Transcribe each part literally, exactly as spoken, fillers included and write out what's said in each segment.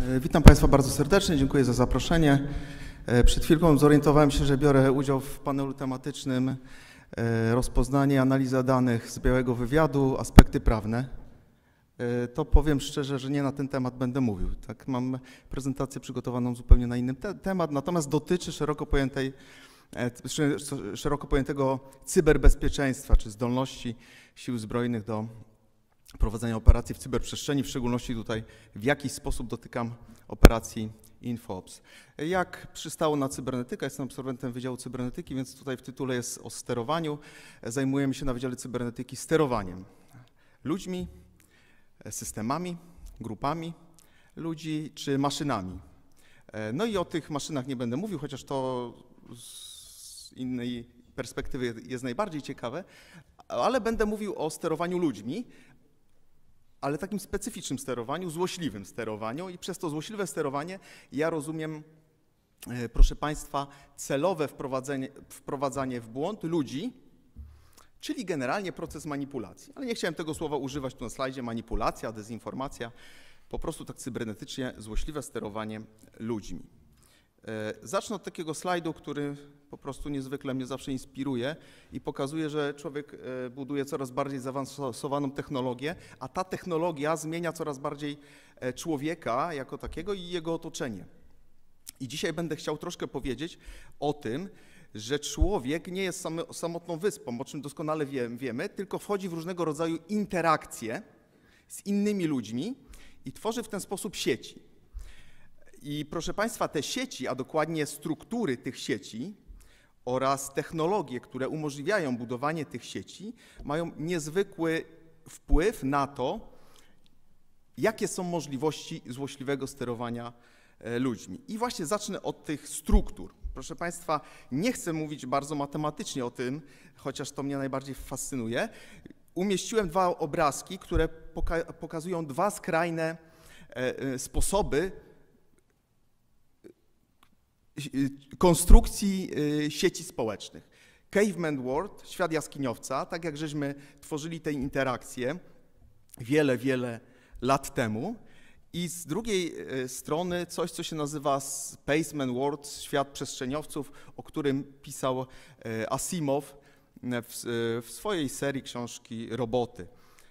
Witam Państwa bardzo serdecznie, dziękuję za zaproszenie. Przed chwilką zorientowałem się, że biorę udział w panelu tematycznym rozpoznanie, analiza danych z białego wywiadu, aspekty prawne. To powiem szczerze, że nie na ten temat będę mówił. Tak, mam prezentację przygotowaną zupełnie na inny te temat, natomiast dotyczy szeroko pojętej, szeroko pojętego cyberbezpieczeństwa, czy zdolności sił zbrojnych do prowadzenia operacji w cyberprzestrzeni, w szczególności tutaj w jakiś sposób dotykam operacji InfoOps. Jak przystało na cybernetykę, jestem absolwentem Wydziału Cybernetyki, więc tutaj w tytule jest o sterowaniu. Zajmujemy się na Wydziale Cybernetyki sterowaniem ludźmi, systemami, grupami ludzi czy maszynami. No i o tych maszynach nie będę mówił, chociaż to z innej perspektywy jest najbardziej ciekawe, ale będę mówił o sterowaniu ludźmi, ale takim specyficznym sterowaniu, złośliwym sterowaniu i przez to złośliwe sterowanie ja rozumiem, proszę Państwa, celowe wprowadzenie, wprowadzanie w błąd ludzi, czyli generalnie proces manipulacji. Ale nie chciałem tego słowa używać tu na slajdzie, manipulacja, dezinformacja, po prostu tak cybernetycznie złośliwe sterowanie ludźmi. Zacznę od takiego slajdu, który po prostu niezwykle mnie zawsze inspiruje i pokazuje, że człowiek buduje coraz bardziej zaawansowaną technologię, a ta technologia zmienia coraz bardziej człowieka jako takiego i jego otoczenie. I dzisiaj będę chciał troszkę powiedzieć o tym, że człowiek nie jest samotną wyspą, o czym doskonale wiemy, tylko wchodzi w różnego rodzaju interakcje z innymi ludźmi i tworzy w ten sposób sieci. I proszę Państwa, te sieci, a dokładnie struktury tych sieci oraz technologie, które umożliwiają budowanie tych sieci, mają niezwykły wpływ na to, jakie są możliwości złośliwego sterowania ludźmi. I właśnie zacznę od tych struktur. Proszę Państwa, nie chcę mówić bardzo matematycznie o tym, chociaż to mnie najbardziej fascynuje. Umieściłem dwa obrazki, które poka- pokazują dwa skrajne e, sposoby konstrukcji sieci społecznych. Caveman World, świat jaskiniowca, tak jak żeśmy tworzyli te interakcje wiele, wiele lat temu. I z drugiej strony coś, co się nazywa Spaceman World, świat przestrzeniowców, o którym pisał Asimov w, w swojej serii książki Roboty.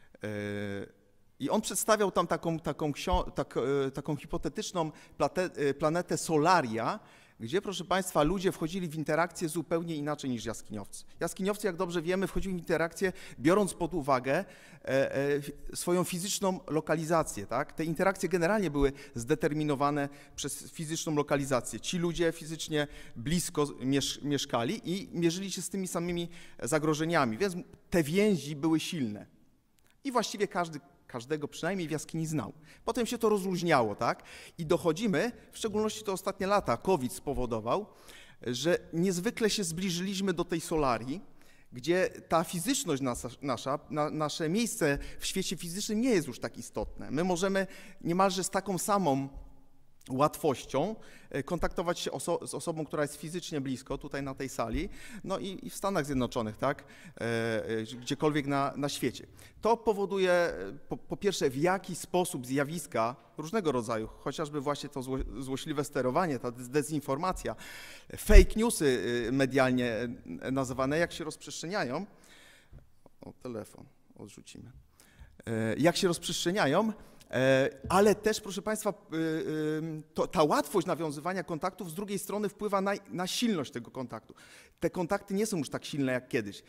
I on przedstawiał tam taką, taką, tak, taką hipotetyczną planetę Solaria, gdzie, proszę Państwa, ludzie wchodzili w interakcje zupełnie inaczej niż jaskiniowcy. Jaskiniowcy, jak dobrze wiemy, wchodzili w interakcje, biorąc pod uwagę e, e, swoją fizyczną lokalizację. Tak? Te interakcje generalnie były zdeterminowane przez fizyczną lokalizację. Ci ludzie fizycznie blisko miesz mieszkali i mierzyli się z tymi samymi zagrożeniami, więc te więzi były silne. I właściwie każdy każdego przynajmniej w jaskini znał. Potem się to rozluźniało, tak? I dochodzimy, w szczególności to ostatnie lata, COVID spowodował, że niezwykle się zbliżyliśmy do tej Solarii, gdzie ta fizyczność nasza, nasza na, nasze miejsce w świecie fizycznym nie jest już tak istotne. My możemy niemalże z taką samą łatwością kontaktować się oso z osobą, która jest fizycznie blisko, tutaj na tej sali, no i, i w Stanach Zjednoczonych, tak, e, gdziekolwiek na, na świecie. To powoduje po, po pierwsze, w jaki sposób zjawiska różnego rodzaju, chociażby właśnie to zło złośliwe sterowanie, ta dezinformacja, fake newsy medialnie nazywane, jak się rozprzestrzeniają, o telefon odrzucimy, e, jak się rozprzestrzeniają, ale też, proszę Państwa, to, ta łatwość nawiązywania kontaktów z drugiej strony wpływa na, na silność tego kontaktu. Te kontakty nie są już tak silne jak kiedyś.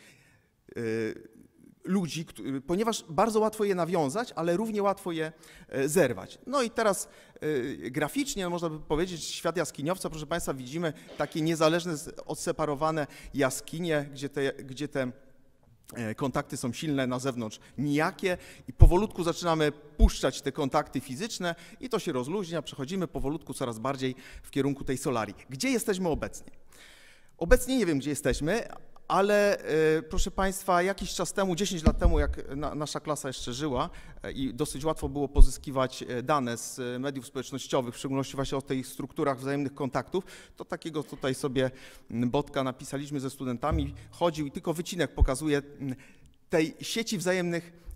Ludzi, ponieważ bardzo łatwo je nawiązać, ale równie łatwo je zerwać. No i teraz graficznie, można by powiedzieć, świat jaskiniowca, proszę Państwa, widzimy takie niezależne, odseparowane jaskinie, gdzie te, gdzie te kontakty są silne, na zewnątrz nijakie i powolutku zaczynamy puszczać te kontakty fizyczne i to się rozluźnia, przechodzimy powolutku coraz bardziej w kierunku tej Solarii. Gdzie jesteśmy obecnie? Obecnie nie wiem, gdzie jesteśmy, ale e, proszę Państwa, jakiś czas temu, dziesięć lat temu, jak na, nasza klasa jeszcze żyła e, i dosyć łatwo było pozyskiwać dane z mediów społecznościowych, w szczególności właśnie o tych strukturach wzajemnych kontaktów, to takiego tutaj sobie botka napisaliśmy ze studentami, chodził i tylko wycinek pokazuje tej sieci wzajemnych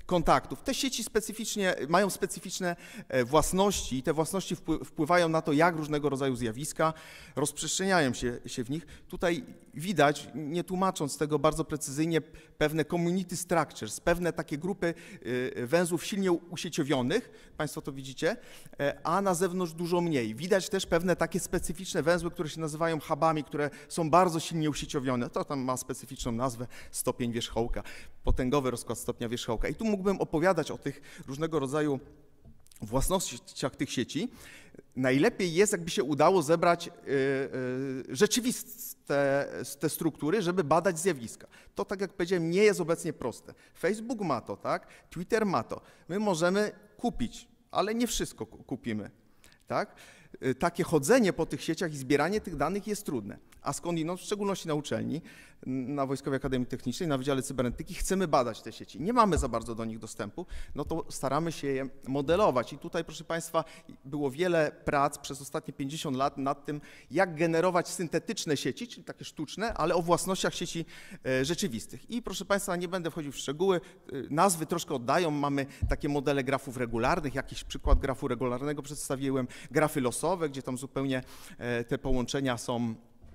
kontaktów. Te sieci specyficznie, mają specyficzne własności i te własności wpływają na to, jak różnego rodzaju zjawiska rozprzestrzeniają się, się w nich. Tutaj widać, nie tłumacząc tego bardzo precyzyjnie, pewne community structures, pewne takie grupy węzłów silnie usieciowionych, Państwo to widzicie, a na zewnątrz dużo mniej. Widać też pewne takie specyficzne węzły, które się nazywają hubami, które są bardzo silnie usieciowione. To tam ma specyficzną nazwę, stopień wierzchołka, potęgowy rozkład stopnia wierzchołka. I tu mógłbym opowiadać o tych różnego rodzaju własnościach tych sieci. Najlepiej jest, jakby się udało zebrać y, y, rzeczywiste te struktury, żeby badać zjawiska. To, tak jak powiedziałem, nie jest obecnie proste. Facebook ma to, tak? Twitter ma to. My możemy kupić, ale nie wszystko kupimy, tak? Takie chodzenie po tych sieciach i zbieranie tych danych jest trudne. A skądinąd, w szczególności na uczelni, na Wojskowej Akademii Technicznej, na Wydziale Cybernetyki, chcemy badać te sieci. Nie mamy za bardzo do nich dostępu, no to staramy się je modelować. I tutaj, proszę Państwa, było wiele prac przez ostatnie pięćdziesiąt lat nad tym, jak generować syntetyczne sieci, czyli takie sztuczne, ale o własnościach sieci rzeczywistych. I proszę Państwa, nie będę wchodził w szczegóły, nazwy troszkę oddają, mamy takie modele grafów regularnych, jakiś przykład grafu regularnego przedstawiłem, grafy losowe, gdzie tam zupełnie te połączenia są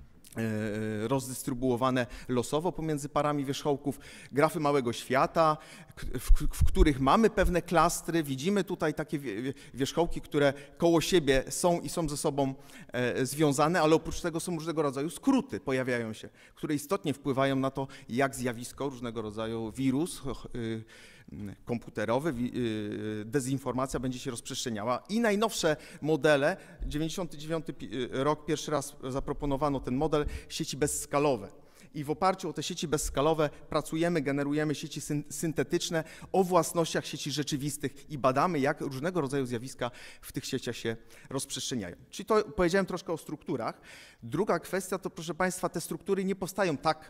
rozdystrybuowane losowo pomiędzy parami wierzchołków, grafy małego świata, w, w których mamy pewne klastry, widzimy tutaj takie wierzchołki, które koło siebie są i są ze sobą związane, ale oprócz tego są różnego rodzaju skróty, pojawiają się, które istotnie wpływają na to, jak zjawisko, różnego rodzaju wirus komputerowy, dezinformacja będzie się rozprzestrzeniała. I najnowsze modele, dziewięćdziesiąty dziewiąty rok pierwszy raz zaproponowano ten model sieci bezskalowe. I w oparciu o te sieci bezskalowe pracujemy, generujemy sieci syntetyczne o własnościach sieci rzeczywistych i badamy, jak różnego rodzaju zjawiska w tych sieciach się rozprzestrzeniają. Czyli to powiedziałem troszkę o strukturach. Druga kwestia to, proszę Państwa, te struktury nie powstają tak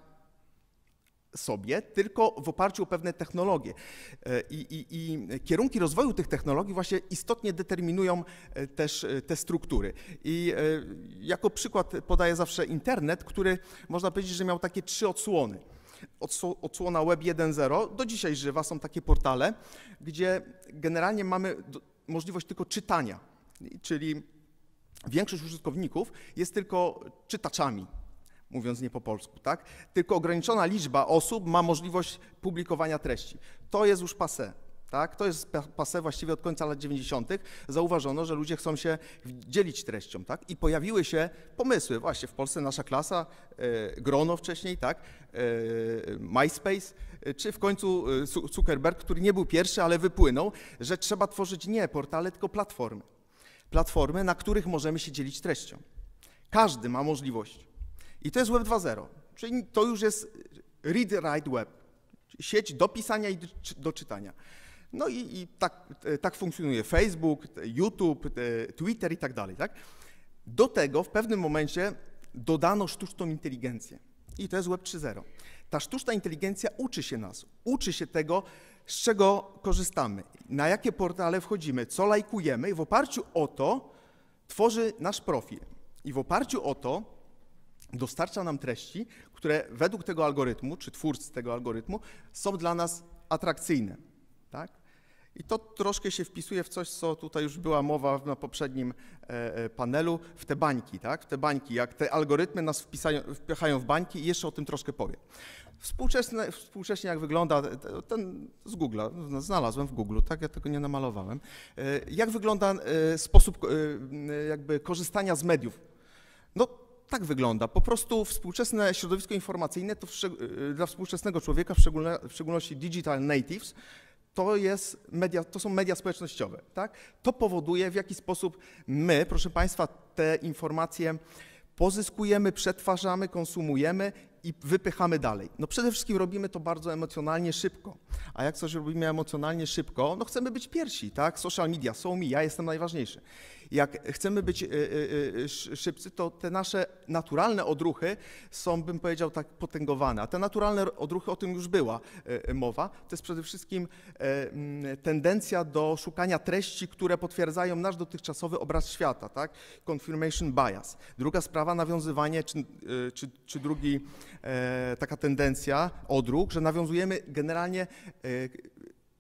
sobie, tylko w oparciu o pewne technologie. I, i, i kierunki rozwoju tych technologii właśnie istotnie determinują też te struktury. I jako przykład podaję zawsze internet, który można powiedzieć, że miał takie trzy odsłony. Odsłona Web jeden zero, do dzisiaj żywa, są takie portale, gdzie generalnie mamy możliwość tylko czytania, czyli większość użytkowników jest tylko czytaczami, mówiąc nie po polsku, tak? Tylko ograniczona liczba osób ma możliwość publikowania treści. To jest już passé, tak? To jest passé właściwie od końca lat dziewięćdziesiątych. Zauważono, że ludzie chcą się dzielić treścią, tak? I pojawiły się pomysły, właśnie w Polsce nasza klasa, e, Grono wcześniej, tak? E, MySpace, e, czy w końcu Zuckerberg, który nie był pierwszy, ale wypłynął, że trzeba tworzyć nie portale, tylko platformy. Platformy, na których możemy się dzielić treścią. Każdy ma możliwość. I to jest Web dwa zero, czyli to już jest read-write web, sieć do pisania i do czytania. No i, i tak, tak funkcjonuje Facebook, YouTube, Twitter i tak dalej. Tak? Do tego w pewnym momencie dodano sztuczną inteligencję i to jest Web trzy zero. Ta sztuczna inteligencja uczy się nas, uczy się tego, z czego korzystamy, na jakie portale wchodzimy, co lajkujemy i w oparciu o to tworzy nasz profil. I w oparciu o to dostarcza nam treści, które według tego algorytmu, czy twórcy tego algorytmu, są dla nas atrakcyjne. Tak? I to troszkę się wpisuje w coś, co tutaj już była mowa na poprzednim e, panelu, w te bańki, tak? W te bańki, jak te algorytmy nas wpisają, wpychają w bańki i jeszcze o tym troszkę powiem. Współczesne, współcześnie jak wygląda, ten z Google'a, znalazłem w Google, tak, ja tego nie namalowałem, e, jak wygląda e, sposób e, jakby korzystania z mediów. No, tak wygląda. Po prostu współczesne środowisko informacyjne to w, dla współczesnego człowieka, w, w szczególności digital natives, to, jest media, to są media społecznościowe. Tak? To powoduje, w jaki sposób my, proszę Państwa, te informacje pozyskujemy, przetwarzamy, konsumujemy i wypychamy dalej. No przede wszystkim robimy to bardzo emocjonalnie szybko. A jak coś robimy emocjonalnie szybko, no chcemy być pierwsi, tak? Social media są mi, ja jestem najważniejszy. Jak chcemy być y, y, y, szybcy, to te nasze naturalne odruchy są, bym powiedział, tak potęgowane. A te naturalne odruchy, o tym już była y, mowa, to jest przede wszystkim y, tendencja do szukania treści, które potwierdzają nasz dotychczasowy obraz świata, tak? Confirmation bias. Druga sprawa, nawiązywanie, czy, y, czy, czy drugi y, taka tendencja, odruch, że nawiązujemy generalnie y,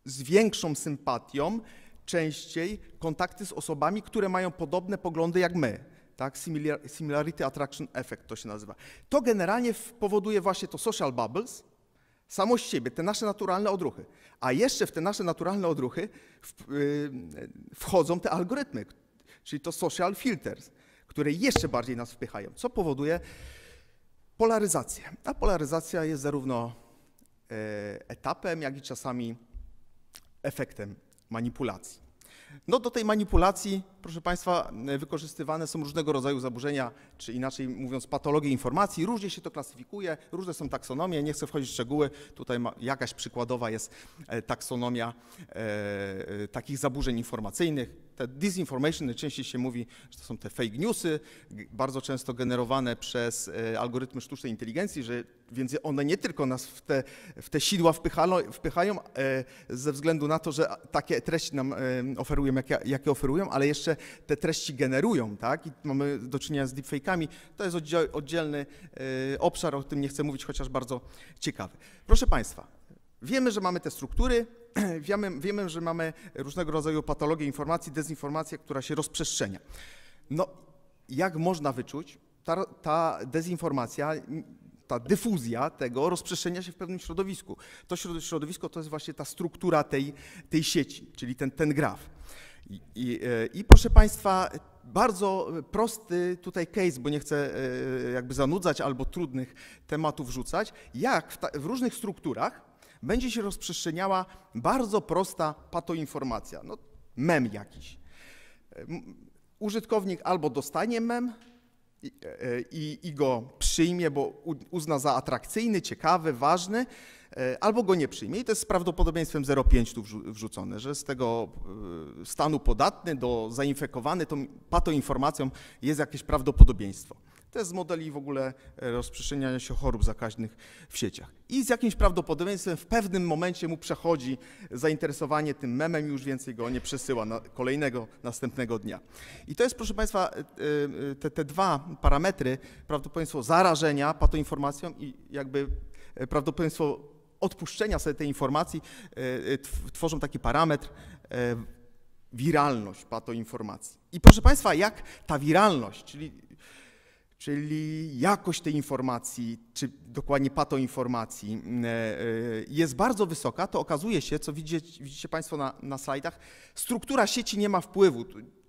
z większą sympatią częściej kontakty z osobami, które mają podobne poglądy jak my. Tak? Similar, similarity Attraction Effect to się nazywa. To generalnie powoduje właśnie to social bubbles, samo z siebie, te nasze naturalne odruchy. A jeszcze w te nasze naturalne odruchy w, yy, wchodzą te algorytmy, czyli to social filters, które jeszcze bardziej nas wpychają, co powoduje polaryzację. A polaryzacja jest zarówno yy, etapem, jak i czasami efektem manipulacji. No do tej manipulacji, proszę Państwa, wykorzystywane są różnego rodzaju zaburzenia, czy inaczej mówiąc patologie informacji. Różnie się to klasyfikuje, różne są taksonomie, nie chcę wchodzić w szczegóły. Tutaj ma, jakaś przykładowa jest taksonomia e, takich zaburzeń informacyjnych. Te disinformation, najczęściej się mówi, że to są te fake newsy, bardzo często generowane przez e, algorytmy sztucznej inteligencji, że więc one nie tylko nas w te, w te sidła wpychają, wpychają e, ze względu na to, że takie treści nam e, oferują, jakie, jakie oferują, ale jeszcze te treści generują, tak? I mamy do czynienia z deepfake'ami. To jest oddziel, oddzielny e, obszar, o tym nie chcę mówić, chociaż bardzo ciekawy. Proszę Państwa, wiemy, że mamy te struktury, wiemy, wiemy, że mamy różnego rodzaju patologie informacji, dezinformację, która się rozprzestrzenia. No, jak można wyczuć, ta, ta dezinformacja, ta dyfuzja tego rozprzestrzenia się w pewnym środowisku. To środowisko to jest właśnie ta struktura tej, tej sieci, czyli ten, ten graf. I, i, I proszę Państwa, bardzo prosty tutaj case, bo nie chcę jakby zanudzać albo trudnych tematów rzucać, jak w, ta, w różnych strukturach będzie się rozprzestrzeniała bardzo prosta patoinformacja, no mem jakiś. Użytkownik albo dostanie mem i, i, i go przyjmie, bo uzna za atrakcyjny, ciekawy, ważny, albo go nie przyjmie. I to jest z prawdopodobieństwem zero przecinek pięć tu wrzucone, że z tego stanu podatny do zainfekowany tą patoinformacją jest jakieś prawdopodobieństwo. To jest z modeli w ogóle rozprzestrzeniania się chorób zakaźnych w sieciach. I z jakimś prawdopodobieństwem w pewnym momencie mu przechodzi zainteresowanie tym memem i już więcej go nie przesyła na kolejnego, następnego dnia. I to jest, proszę Państwa, te, te dwa parametry, prawdopodobieństwo zarażenia patoinformacją i jakby prawdopodobieństwo odpuszczenia sobie tej informacji tworzą taki parametr wiralność patoinformacji. I proszę Państwa, jak ta wiralność, czyli czyli jakość tej informacji, czy dokładnie patoinformacji jest bardzo wysoka, to okazuje się, co widzicie, widzicie Państwo na, na slajdach, struktura sieci nie ma wpływu.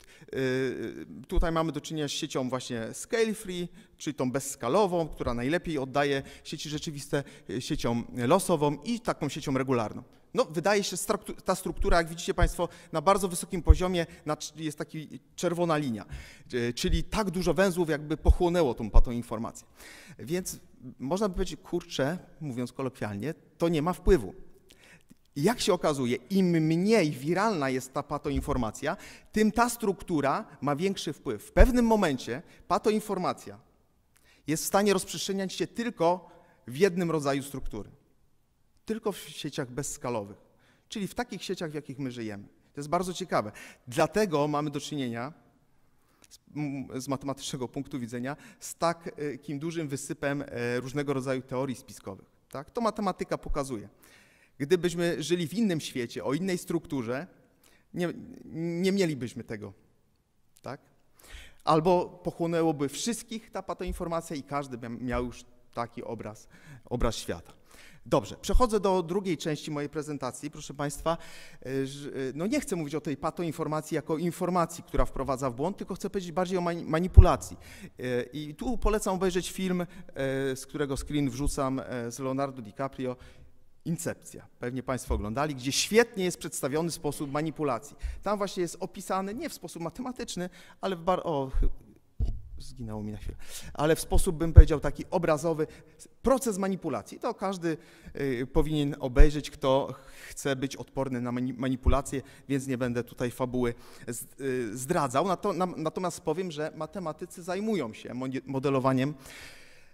Tutaj mamy do czynienia z siecią właśnie scale free, czyli tą bezskalową, która najlepiej oddaje sieci rzeczywiste, siecią losową i taką siecią regularną. No, wydaje się, ta struktura, jak widzicie Państwo, na bardzo wysokim poziomie jest taka czerwona linia, czyli tak dużo węzłów jakby pochłonęło tą patoinformację. Więc można by powiedzieć, kurczę, mówiąc kolokwialnie, to nie ma wpływu. Jak się okazuje, im mniej wiralna jest ta patoinformacja, tym ta struktura ma większy wpływ. W pewnym momencie patoinformacja jest w stanie rozprzestrzeniać się tylko w jednym rodzaju struktury. Tylko w sieciach bezskalowych, czyli w takich sieciach, w jakich my żyjemy. To jest bardzo ciekawe. Dlatego mamy do czynienia z, z matematycznego punktu widzenia z takim dużym wysypem różnego rodzaju teorii spiskowych. Tak? To matematyka pokazuje. Gdybyśmy żyli w innym świecie, o innej strukturze, nie, nie mielibyśmy tego. Tak? Albo pochłonęłoby wszystkich ta patoinformacja i każdy miał już taki obraz, obraz świata. Dobrze, przechodzę do drugiej części mojej prezentacji. Proszę Państwa, no nie chcę mówić o tej patoinformacji jako informacji, która wprowadza w błąd, tylko chcę powiedzieć bardziej o manipulacji. I tu polecam obejrzeć film, z którego screen wrzucam, z Leonardo DiCaprio, Incepcja. Pewnie Państwo oglądali, gdzie świetnie jest przedstawiony sposób manipulacji. Tam właśnie jest opisany nie w sposób matematyczny, ale w bar... O, zginęło mi na chwilę, ale w sposób, bym powiedział, taki obrazowy, proces manipulacji. To każdy y, powinien obejrzeć, kto chce być odporny na manipulację, więc nie będę tutaj fabuły z, y, zdradzał. Nato, na, natomiast powiem, że matematycy zajmują się modelowaniem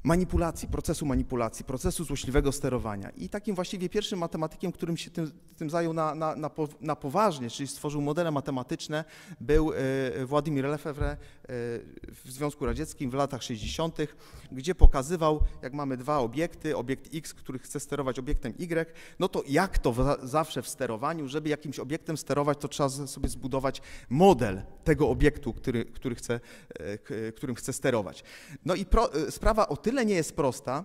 manipulacji, procesu manipulacji, procesu złośliwego sterowania. I takim właściwie pierwszym matematykiem, którym się tym, tym zajął na, na, na, po, na poważnie, czyli stworzył modele matematyczne, był e, Władimir Lefebvre e, w Związku Radzieckim w latach sześćdziesiątych, gdzie pokazywał, jak mamy dwa obiekty, obiekt X, który chce sterować obiektem Y, no to jak to w, zawsze w sterowaniu, żeby jakimś obiektem sterować, to trzeba sobie zbudować model tego obiektu, który, który chce, e, którym chce sterować. No i pro, sprawa o tyle nie jest prosta,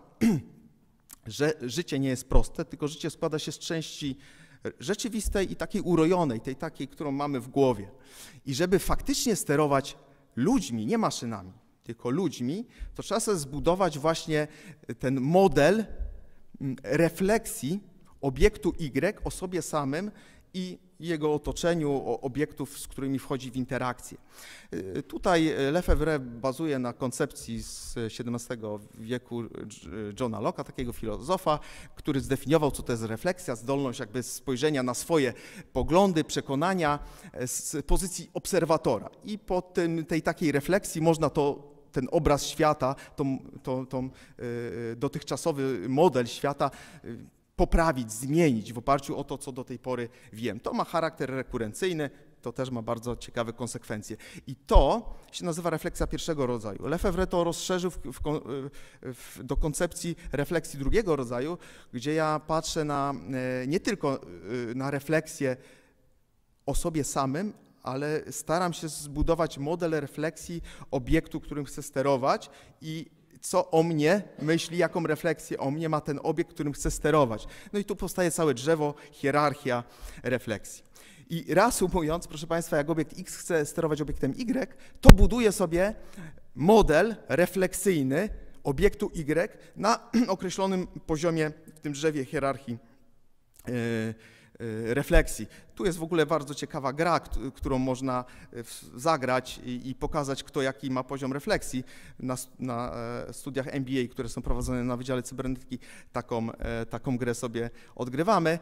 że życie nie jest proste, tylko życie składa się z części rzeczywistej i takiej urojonej, tej takiej, którą mamy w głowie. I żeby faktycznie sterować ludźmi, nie maszynami, tylko ludźmi, to trzeba sobie zbudować właśnie ten model refleksji obiektu Y o sobie samym i jego otoczeniu, obiektów, z którymi wchodzi w interakcję. Tutaj Lefebvre bazuje na koncepcji z siedemnastego wieku Johna Locke'a, takiego filozofa, który zdefiniował, co to jest refleksja, zdolność jakby spojrzenia na swoje poglądy, przekonania z pozycji obserwatora. I po tym, tej takiej refleksji można to ten obraz świata, tą, tą, tą dotychczasowy model świata poprawić, zmienić w oparciu o to, co do tej pory wiem. To ma charakter rekurencyjny, to też ma bardzo ciekawe konsekwencje. I to się nazywa refleksja pierwszego rodzaju. Lefebvre to rozszerzył w, w, w, do koncepcji refleksji drugiego rodzaju, gdzie ja patrzę na, nie tylko na refleksję o sobie samym, ale staram się zbudować model refleksji obiektu, którym chcę sterować i co o mnie myśli, jaką refleksję o mnie ma ten obiekt, którym chcę sterować. No i tu powstaje całe drzewo, hierarchia refleksji. I reasumując, proszę Państwa, jak obiekt X chce sterować obiektem Y, to buduje sobie model refleksyjny obiektu Y na określonym poziomie w tym drzewie hierarchii yy, refleksji. Tu jest w ogóle bardzo ciekawa gra, którą można zagrać i, i pokazać, kto jaki ma poziom refleksji. Na, na studiach M B A, które są prowadzone na Wydziale Cybernetyki, taką, taką grę sobie odgrywamy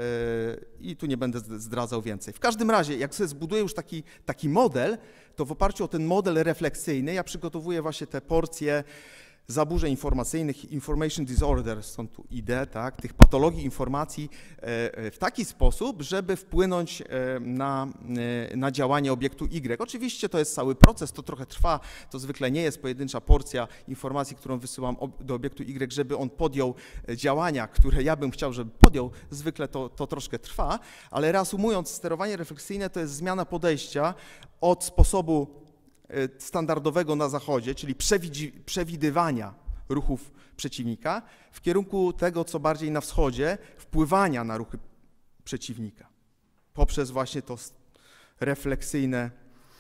i tu nie będę zdradzał więcej. W każdym razie, jak sobie zbuduję już taki, taki model, to w oparciu o ten model refleksyjny ja przygotowuję właśnie te porcje zaburzeń informacyjnych, information disorder, stąd tu I D, tak, tych patologii informacji w taki sposób, żeby wpłynąć na, na działanie obiektu Y. Oczywiście to jest cały proces, to trochę trwa, to zwykle nie jest pojedyncza porcja informacji, którą wysyłam do obiektu Y, żeby on podjął działania, które ja bym chciał, żeby podjął, zwykle to, to troszkę trwa, ale reasumując, sterowanie refleksyjne to jest zmiana podejścia od sposobu standardowego na zachodzie, czyli przewidywania ruchów przeciwnika, w kierunku tego, co bardziej na wschodzie, wpływania na ruchy przeciwnika poprzez właśnie to refleksyjne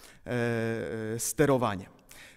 sterowanie.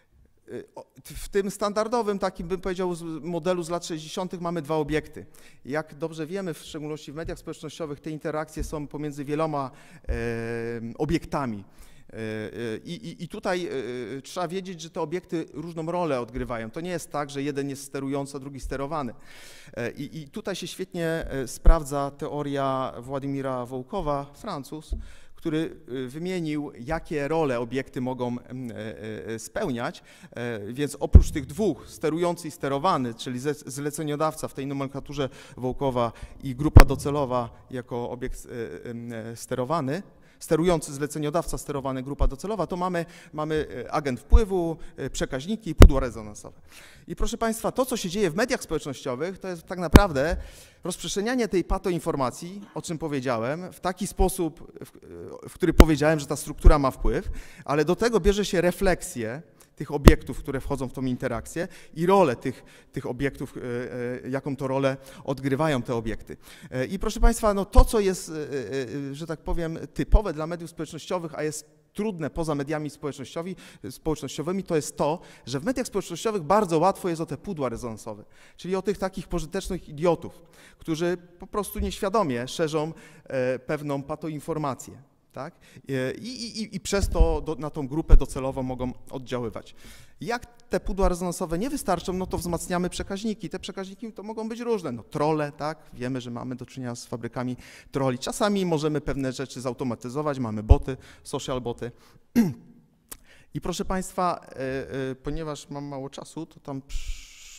W tym standardowym, takim bym powiedział, modelu z lat sześćdziesiątych mamy dwa obiekty. Jak dobrze wiemy, w szczególności w mediach społecznościowych, te interakcje są pomiędzy wieloma obiektami. I, i, I tutaj trzeba wiedzieć, że te obiekty różną rolę odgrywają. To nie jest tak, że jeden jest sterujący, a drugi sterowany. I, i tutaj się świetnie sprawdza teoria Władimira Wołkowa, Francuz, który wymienił, jakie role obiekty mogą spełniać, więc oprócz tych dwóch, sterujący i sterowany, czyli zleceniodawca w tej nomenklaturze Wołkowa i grupa docelowa jako obiekt sterowany, sterujący zleceniodawca, sterowany grupa docelowa, to mamy, mamy agent wpływu, przekaźniki i pudła rezonansowe. I proszę Państwa, to, co się dzieje w mediach społecznościowych, to jest tak naprawdę rozprzestrzenianie tej patoinformacji, o czym powiedziałem, w taki sposób, w, w który powiedziałem, że ta struktura ma wpływ, ale do tego bierze się refleksję tych obiektów, które wchodzą w tą interakcję i rolę tych, tych obiektów, jaką to rolę odgrywają te obiekty. I proszę Państwa, no to, co jest, że tak powiem, typowe dla mediów społecznościowych, a jest trudne poza mediami społecznościowymi, to jest to, że w mediach społecznościowych bardzo łatwo jest o te pudła rezonansowe, czyli o tych takich pożytecznych idiotów, którzy po prostu nieświadomie szerzą pewną patoinformację. Tak? I, i, I przez to do, na tą grupę docelową mogą oddziaływać. Jak te pudła rezonansowe nie wystarczą, no to wzmacniamy przekaźniki. Te przekaźniki to mogą być różne. No, trolle, tak? Wiemy, że mamy do czynienia z fabrykami trolli. Czasami możemy pewne rzeczy zautomatyzować, mamy boty, social boty. I proszę Państwa, y, y, ponieważ mam mało czasu, to tam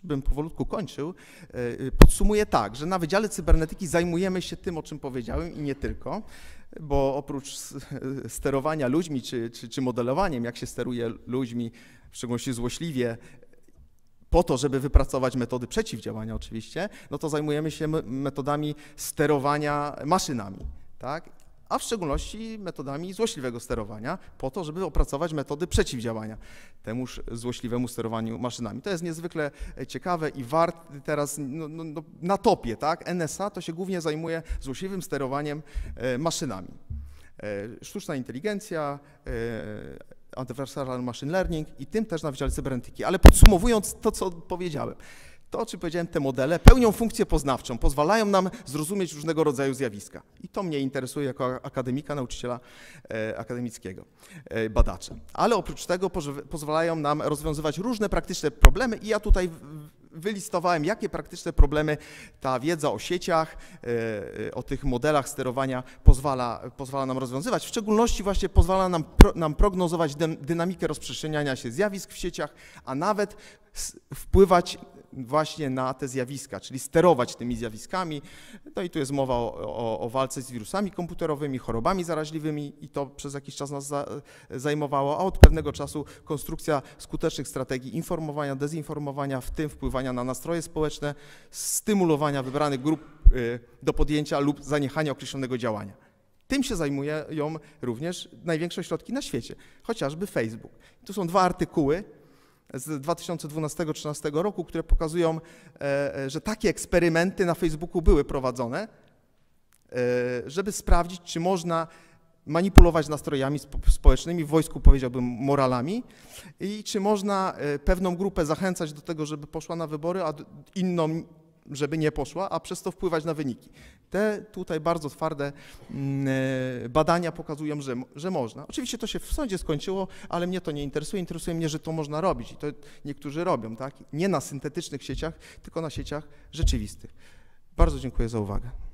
już bym powolutku kończył, podsumuję tak, że na Wydziale Cybernetyki zajmujemy się tym, o czym powiedziałem i nie tylko, bo oprócz sterowania ludźmi czy, czy, czy modelowaniem, jak się steruje ludźmi, w szczególności złośliwie, po to, żeby wypracować metody przeciwdziałania oczywiście, no to zajmujemy się metodami sterowania maszynami, tak? A w szczególności metodami złośliwego sterowania, po to, żeby opracować metody przeciwdziałania temuż złośliwemu sterowaniu maszynami. To jest niezwykle ciekawe i wart teraz no, no, no, na topie, tak? N S A to się głównie zajmuje złośliwym sterowaniem e, maszynami. E, sztuczna inteligencja, e, adversarial machine learning i tym też na Wydziale Cybernetyki. Ale podsumowując to, co powiedziałem, to, o czym powiedziałem, te modele pełnią funkcję poznawczą, pozwalają nam zrozumieć różnego rodzaju zjawiska. I to mnie interesuje jako akademika, nauczyciela e, akademickiego, e, badacza. Ale oprócz tego pozwalają nam rozwiązywać różne praktyczne problemy i ja tutaj wylistowałem, jakie praktyczne problemy ta wiedza o sieciach, e, o tych modelach sterowania pozwala, pozwala nam rozwiązywać. W szczególności właśnie pozwala nam, pro, nam prognozować dynamikę rozprzestrzeniania się zjawisk w sieciach, a nawet wpływać właśnie na te zjawiska, czyli sterować tymi zjawiskami. No i tu jest mowa o, o, o walce z wirusami komputerowymi, chorobami zaraźliwymi i to przez jakiś czas nas za, zajmowało, a od pewnego czasu konstrukcja skutecznych strategii informowania, dezinformowania, w tym wpływania na nastroje społeczne, stymulowania wybranych grup y, do podjęcia lub zaniechania określonego działania. Tym się zajmują również największe ośrodki na świecie, chociażby Facebook. Tu są dwa artykuły z dwa tysiące dwunastego do dwa tysiące trzynastego roku, które pokazują, że takie eksperymenty na Facebooku były prowadzone, żeby sprawdzić, czy można manipulować nastrojami społecznymi, w wojsku powiedziałbym moralami, i czy można pewną grupę zachęcać do tego, żeby poszła na wybory, a inną, żeby nie poszła, a przez to wpływać na wyniki. Te tutaj bardzo twarde badania pokazują, że, że można. Oczywiście to się w sądzie skończyło, ale mnie to nie interesuje. Interesuje mnie, że to można robić i to niektórzy robią, tak? Nie na syntetycznych sieciach, tylko na sieciach rzeczywistych. Bardzo dziękuję za uwagę.